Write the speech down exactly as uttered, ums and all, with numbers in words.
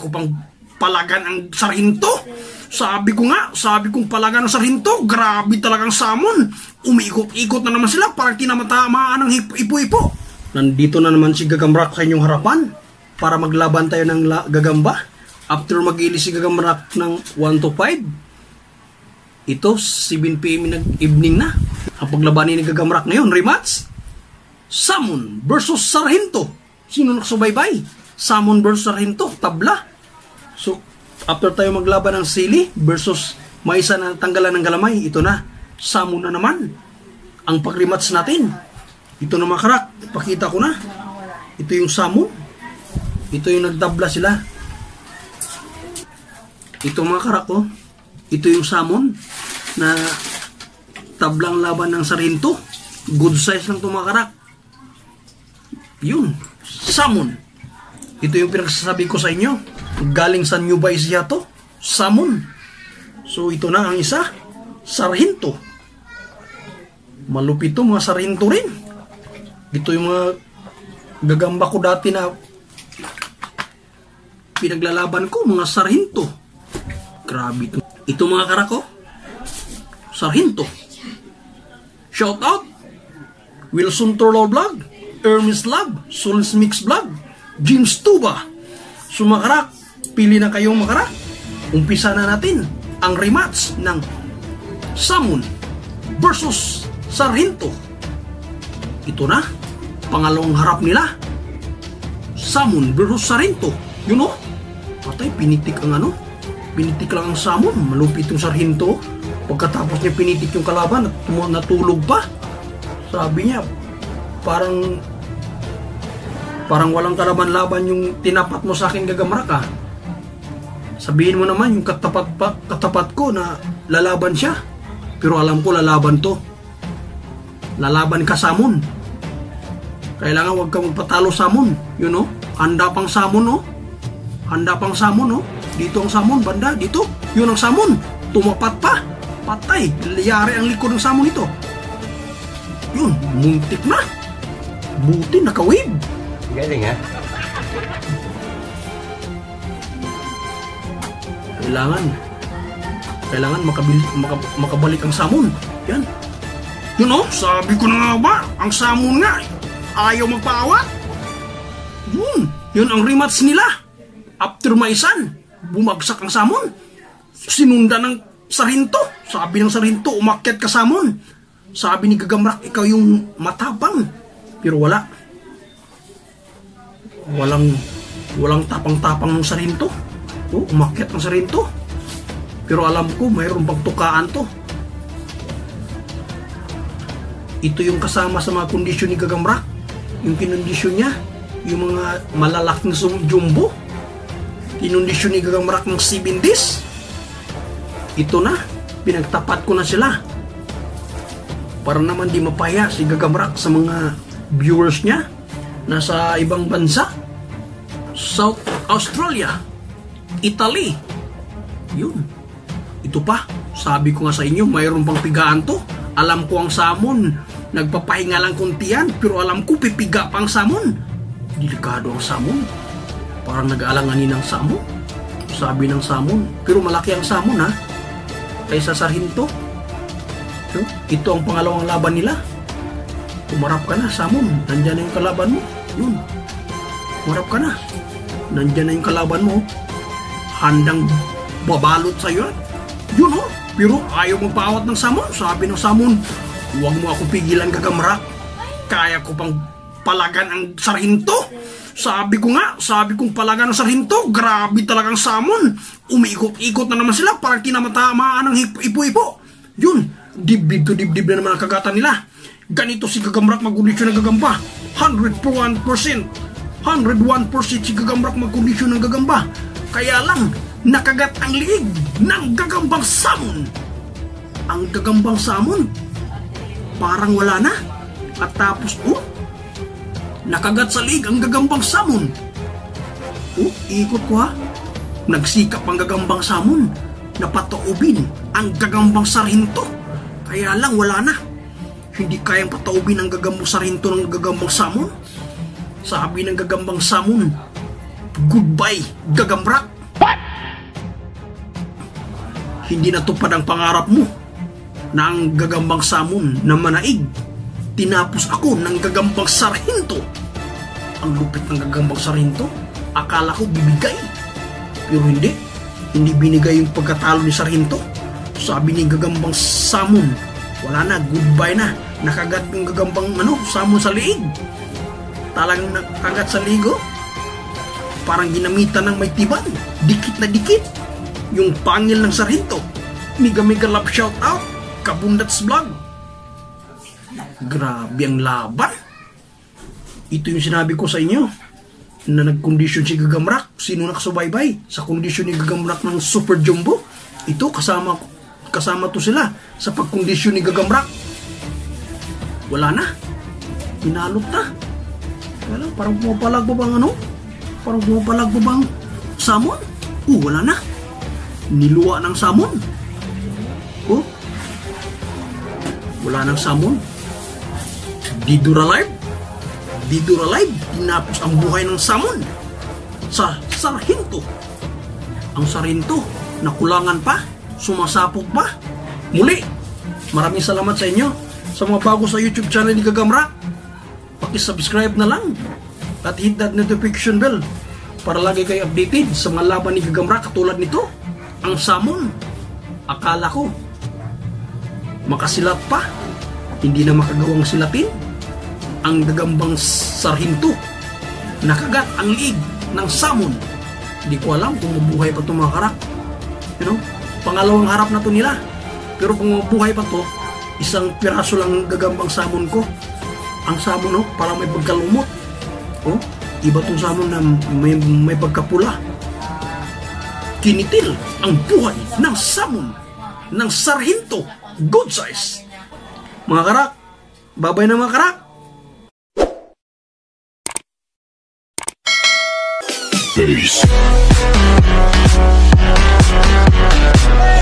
ko pang palagan ang sarhinto. Sabi ko nga, sabi kong palagan ang sarhinto, grabe talagang samon. Umiikot-ikot na naman sila, parang tinamatamaan ng ipo-ipo. Nandito na naman si Gagamrak sa inyong harapan para maglaban tayo ng gagamba. After mag-ilis si Gagamrak ng one to five, ito, seven p m ng evening na. Ang paglabanin ni Gagamrak ngayon, rematch. Samon versus Sarhinto. Sino nakasubaybay? Samon versus Sarhinto, tabla. So, after tayo maglaban ng Sili versus Maisa na tanggalan ng galamay, ito na, Samon na naman ang pag-rematch natin. Ito na mga karak, pakita ko na. Ito yung Samon. Ito yung nagtabla sila. Ito mga karak, oh. Ito yung Samon na tablang laban ng Sarhinto. Good size lang ito mga karak. Yun, Samon. Ito yung pinagsasabi ko sa inyo. Galing sa New Baisia to, Samon. So ito na ang isa, Sarhinto. Malupit to mga Sarhinto rin. Ito yung mga gagamba ko dati na pinaglalaban ko, mga Sarhinto. Grabe ito. Ito mga karako, Sarhinto. Shout out Wilson Torlo Vlog, Hermes Lab, Solis Mix Vlog, James Tuba. So mga karak, pili na kayong mga karak. Umpisa na natin ang rematch ng Samon versus Sarhinto. Ito na, pangalawang harap nila. Samon versus Sarhinto. Yun o, patay, pinitik ang ano. Pinitik lang ang Samon. Malupit yung Sarhinto. Pagkatapos niya pinitik yung kalaban at natulog pa. Sabi niya, parang parang walang kalaban-laban yung tinapat mo sa akin, Gagamrak ah. Sabihin mo naman yung katapat, pa, katapat ko na lalaban siya. Pero alam ko lalaban to. Lalaban ka, Samon. Kailangan wag kang magpatalo, Samon. Yun know? Handa pang Samon, no? Handa pang Samon, no? Dito ang Samon, banda, dito. Yun ang Samon. Tumapat pa. Patay. Liyari ang likod ng Samon ito. Yun, muntik na. Buti, nakawib. Galing ha? Kailangan. Kailangan makabili, maka, makabalik ang Samon. Yan. Yun o, sabi ko na nga ba, ang Samon nga, ayaw magpaawat. Yun, yun ang rematch nila. After Maisan, bumagsak ang Samon. Sinundan ng Sarhinto. Sabi ng Sarhinto, umakyat ka, Samon. Sabi ni Gagamrak, ikaw yung matapang. Pero wala. Walang walang tapang-tapang ng Sarhinto. Oh, umakyat ng Sarhinto. Pero alam ko, mayroong pagtukaan to. Ito yung kasama sa mga kondisyon ni Gagamrak. Yung kinondisyon niya, yung mga malalaking jumbo. Kinondisyon ni Gagamrak ng seven days. Ito na, pinagtapat ko na sila. Para naman di mapaya si Gagamrak sa mga viewers niya nasa ibang bansa. South Australia, Italy. Yun. Ito pa, sabi ko nga sa inyo, mayroon pang pigaan to. Alam ko ang Samon, nagpapahinga lang kuntian, pero alam ko pipiga pa ang Samon. Delikado ang Samon. Parang nag-aalanganin ng Samon. Sabi ng Samon, pero malaki ang Samon ha, kaysa Sarhinto. So, ito ang pangalawang laban nila. Umarap ka na, Samon. Nandyan na yung kalaban mo. Yun. Umarap ka na. Nandyan na yung kalaban mo. Handang babalot sa'yo. Yun oh. Pero ayaw magpaawat ng Samon. Sabi ng Samon, huwag mo ako pigilan, Gagamrak. Kaya ko pang palagan ang Sarhinto. Sabi ko nga, sabi kong palagan ng Sarhinto. Grabe talagang Samon. Umiikot-ikot na naman sila. Parang tinamatamaan ng ipo-ipo. Yun. Dibdib to dibdib na naman ang kagatan nila. Ganito si Gagamrak magkondisyon ng gagamba. one hundred one percent. one hundred one percent si Gagamrak magkondisyon ng gagamba. Kaya lang, nakagat ang liig ng gagambang Samon. Ang gagambang Samon, parang wala na. At tapos, oh, nakagat sa liig ang gagambang Samon. Oh, ikot ko ha. Nagsikap ang gagambang Samon na pataubin ang gagambang Sarhinto. Kaya lang, wala na. Hindi kayang pataubin ang gagambang Sarhinto ng gagambang Samon. Sabi ng gagambang Samon, goodbye, Gagamrak. hindi natupad ang pangarap mo na ang gagambang samon na manaig. Tinapos ako ng gagambang sarhinto. Ang lupit ng gagambang sarhinto. Akala ko bibigay. Pero hindi. Hindi binigay yung pagkatalo ni sarhinto. Sabi ni gagambang samon, wala na, goodbye na. Nakagat yung gagambang ano, samon sa liig. Talagang nakagat sa ligo. Parang ginamitan ng may tiban. Dikit na dikit. Yung pangil ng sarhinto. Mega mega love shout out. Kabundats vlog. Grabe ang laban. Ito yung sinabi ko sa inyo na nagkondisyon si Gagamrak. Sino nakasubaybay sa kondisyon ni Gagamrak ng Super Jumbo? Ito kasama kasama to sila sa pagkondisyon ni Gagamrak. Wala na. Hinalot na. Wala, parang pumapalag ba bang ano? Parang pumapalag ba bang samon? Oh, wala na. Niluwa ng samon. Oh. Wala nang samon. Didura live. Didura live. Tinapos ang buhay ng samon sa sarhinto. Ang sarhinto, nakulangan pa, sumasapog pa. Muli, maraming salamat sa inyo. Sa mga bago sa YouTube channel ni Gagamrak, paki-subscribe na lang at hit that notification bell para lagi kayo updated sa mga laban ni Gagamrak katulad nito. Ang samon, akala ko makasilat pa, hindi na makagawang silatin. Ang gagambang sarhinto, nakagat ang liig ng samon. Hindi ko alam kung mabuhay pa itong mga karak. You know, pangalawang harap na to nila. Pero kung mabuhay pa to, isang piraso lang gagambang samon ko. Ang samon, oh, parang may pagkalumot. Oh, iba tong samon na may, may pagkapula. Kinitil ang buhay ng samon ng sarhinto. Good size. Mga karak, babay na mga karak. Peace.